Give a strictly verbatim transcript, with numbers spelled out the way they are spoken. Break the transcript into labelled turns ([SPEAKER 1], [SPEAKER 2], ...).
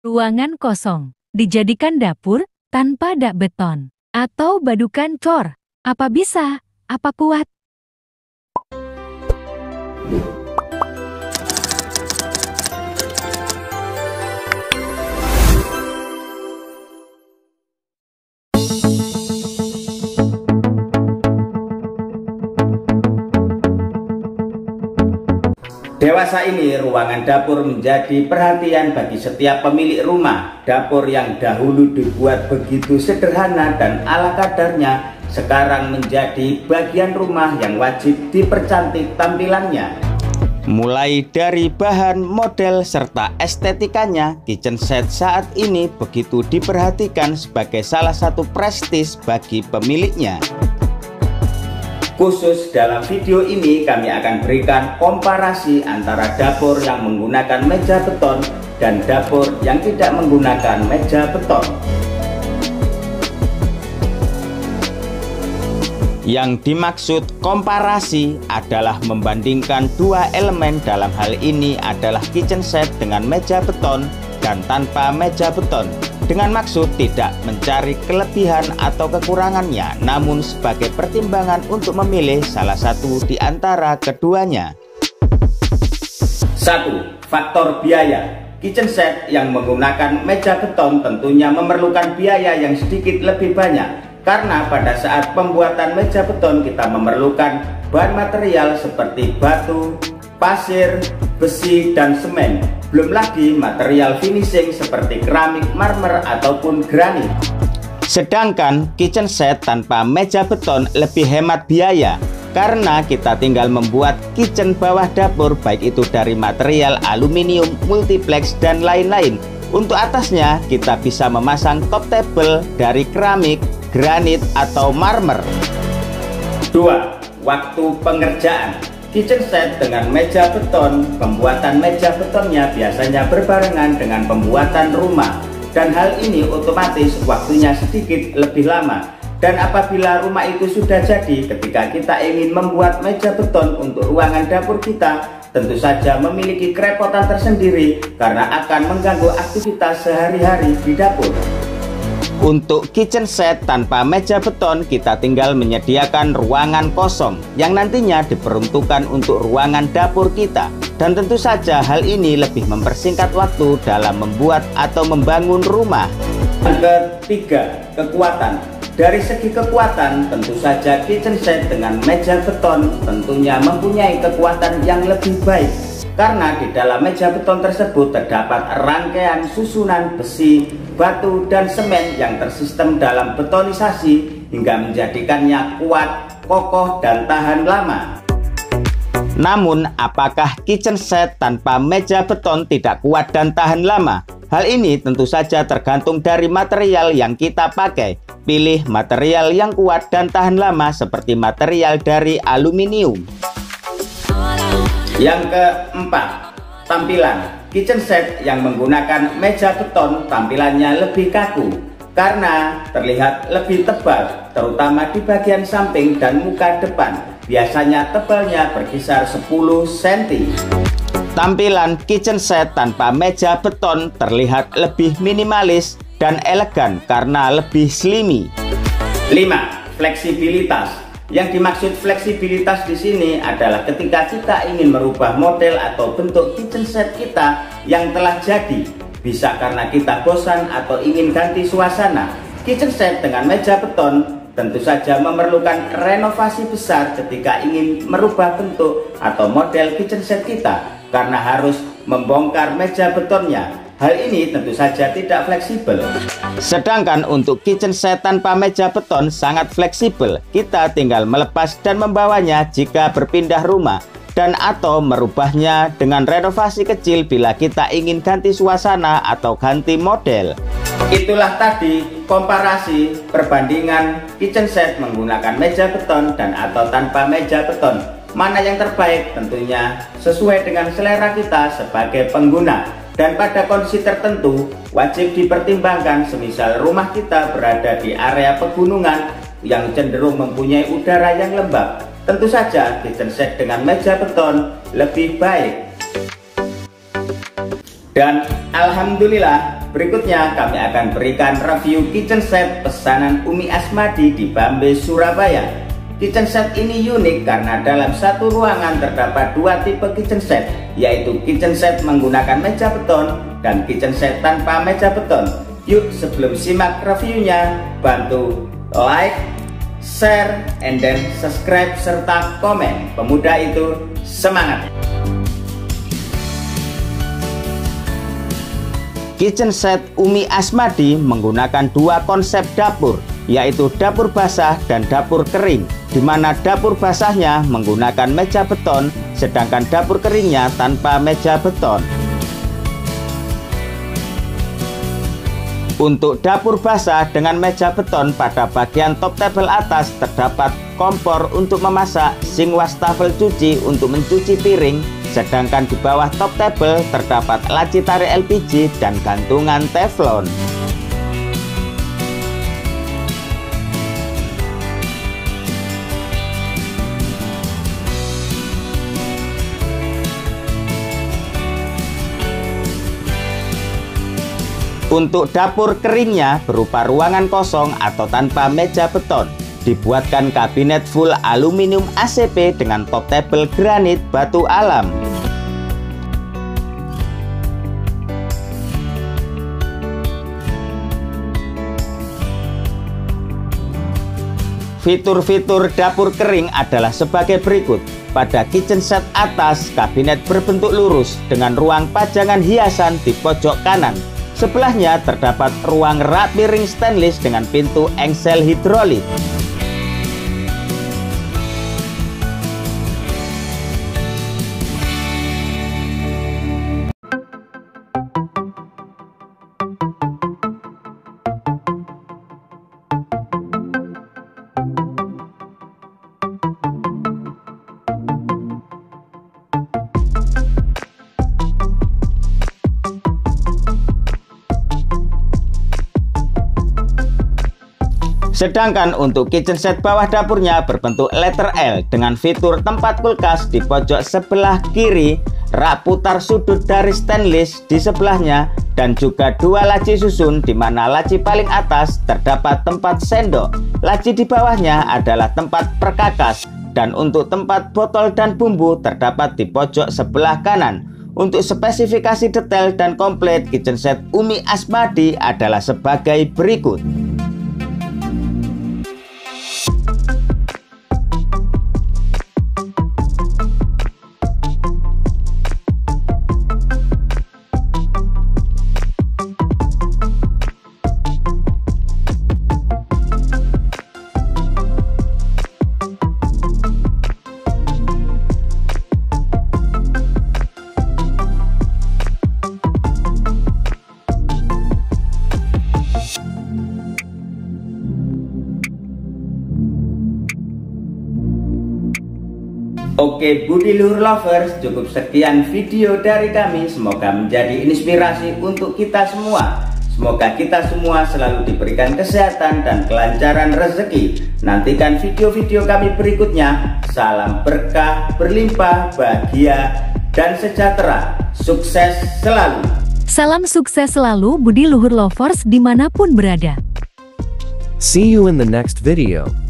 [SPEAKER 1] Ruangan kosong dijadikan dapur tanpa dak beton atau badukan cor. Apa bisa? Apa kuat?
[SPEAKER 2] Dewasa ini, ruangan dapur menjadi perhatian bagi setiap pemilik rumah. Dapur yang dahulu dibuat begitu sederhana dan ala kadarnya, sekarang menjadi bagian rumah yang wajib dipercantik tampilannya. Mulai dari bahan, model, serta estetikanya, kitchen set saat ini begitu diperhatikan sebagai salah satu prestis bagi pemiliknya. Khusus dalam video ini kami akan berikan komparasi antara dapur yang menggunakan meja beton dan dapur yang tidak menggunakan meja beton. Yang dimaksud komparasi adalah membandingkan dua elemen, dalam hal ini adalah kitchen set dengan meja beton dan tanpa meja beton. Dengan maksud tidak mencari kelebihan atau kekurangannya, namun sebagai pertimbangan untuk memilih salah satu di antara keduanya. Satu. Faktor biaya. Kitchen set yang menggunakan meja beton tentunya memerlukan biaya yang sedikit lebih banyak, karena pada saat pembuatan meja beton kita memerlukan bahan material seperti batu, pasir, besi, dan semen. Belum lagi material finishing seperti keramik, marmer, ataupun granit. Sedangkan kitchen set tanpa meja beton lebih hemat biaya, karena kita tinggal membuat kitchen bawah dapur, baik itu dari material aluminium, multiplex, dan lain-lain. Untuk atasnya kita bisa memasang top table dari keramik, granit, atau marmer. Dua. Waktu pengerjaan. Kitchen set dengan meja beton, pembuatan meja betonnya biasanya berbarengan dengan pembuatan rumah, dan hal ini otomatis waktunya sedikit lebih lama. Dan apabila rumah itu sudah jadi, ketika kita ingin membuat meja beton untuk ruangan dapur kita, tentu saja memiliki kerepotan tersendiri karena akan mengganggu aktivitas sehari-hari di dapur. Untuk kitchen set tanpa meja beton, kita tinggal menyediakan ruangan kosong yang nantinya diperuntukkan untuk ruangan dapur kita. Dan tentu saja hal ini lebih mempersingkat waktu dalam membuat atau membangun rumah. Yang ketiga, kekuatan. Dari segi kekuatan, tentu saja kitchen set dengan meja beton tentunya mempunyai kekuatan yang lebih baik, karena di dalam meja beton tersebut terdapat rangkaian susunan besi, batu, dan semen yang tersistem dalam betonisasi hingga menjadikannya kuat, kokoh, dan tahan lama. Namun, apakah kitchen set tanpa meja beton tidak kuat dan tahan lama? Hal ini tentu saja tergantung dari material yang kita pakai. Pilih material yang kuat dan tahan lama seperti material dari aluminium. Yang keempat, tampilan. Kitchen set yang menggunakan meja beton tampilannya lebih kaku karena terlihat lebih tebal, terutama di bagian samping dan muka depan. Biasanya tebalnya berkisar sepuluh sentimeter. Tampilan kitchen set tanpa meja beton terlihat lebih minimalis dan elegan karena lebih slimy. Lima. Fleksibilitas. Yang dimaksud fleksibilitas di sini adalah ketika kita ingin merubah model atau bentuk kitchen set kita yang telah jadi. Bisa karena kita bosan atau ingin ganti suasana. Kitchen set dengan meja beton tentu saja memerlukan renovasi besar ketika ingin merubah bentuk atau model kitchen set kita, karena harus membongkar meja betonnya. Hal ini tentu saja tidak fleksibel. Sedangkan untuk kitchen set tanpa meja beton sangat fleksibel. Kita tinggal melepas dan membawanya jika berpindah rumah, dan atau merubahnya dengan renovasi kecil bila kita ingin ganti suasana atau ganti model. Itulah tadi komparasi perbandingan kitchen set menggunakan meja beton dan atau tanpa meja beton. Mana yang terbaik tentunya sesuai dengan selera kita sebagai pengguna. Dan pada kondisi tertentu wajib dipertimbangkan, semisal rumah kita berada di area pegunungan yang cenderung mempunyai udara yang lembab. Tentu saja kitchen set dengan meja beton lebih baik. Dan alhamdulillah berikutnya kami akan berikan review kitchen set pesanan Umi Asmadi di Bambe, Surabaya. Kitchen set ini unik karena dalam satu ruangan terdapat dua tipe kitchen set, yaitu kitchen set menggunakan meja beton dan kitchen set tanpa meja beton. Yuk, sebelum simak reviewnya, bantu like, share, and then subscribe serta komen. Pemuda itu semangat! Kitchen set Umi Asmadi menggunakan dua konsep dapur, yaitu dapur basah dan dapur kering, di mana dapur basahnya menggunakan meja beton, sedangkan dapur keringnya tanpa meja beton. Untuk dapur basah dengan meja beton, pada bagian top table atas terdapat kompor untuk memasak, sink wastafel cuci untuk mencuci piring, sedangkan di bawah top table terdapat laci tarik L P G dan gantungan teflon. Untuk dapur keringnya berupa ruangan kosong atau tanpa meja beton. Dibuatkan kabinet full aluminium A C P dengan top table granit batu alam. Fitur-fitur dapur kering adalah sebagai berikut. Pada kitchen set atas, kabinet berbentuk lurus dengan ruang pajangan hiasan di pojok kanan. Sebelahnya terdapat ruang rak piring stainless dengan pintu engsel hidrolik. Sedangkan untuk kitchen set bawah dapurnya berbentuk letter L dengan fitur tempat kulkas di pojok sebelah kiri, rak putar sudut dari stainless di sebelahnya, dan juga dua laci susun di mana laci paling atas terdapat tempat sendok, laci di bawahnya adalah tempat perkakas, dan untuk tempat botol dan bumbu terdapat di pojok sebelah kanan. Untuk spesifikasi detail dan komplit kitchen set Umi Asmadi adalah sebagai berikut. Oke Budi Luhur Lovers, cukup sekian video dari kami. Semoga menjadi inspirasi untuk kita semua. Semoga kita semua selalu diberikan kesehatan dan kelancaran rezeki. Nantikan video-video kami berikutnya. Salam berkah, berlimpah, bahagia, dan sejahtera. Sukses selalu.
[SPEAKER 1] Salam sukses selalu Budi Luhur Lovers dimanapun berada.
[SPEAKER 3] See you in the next video.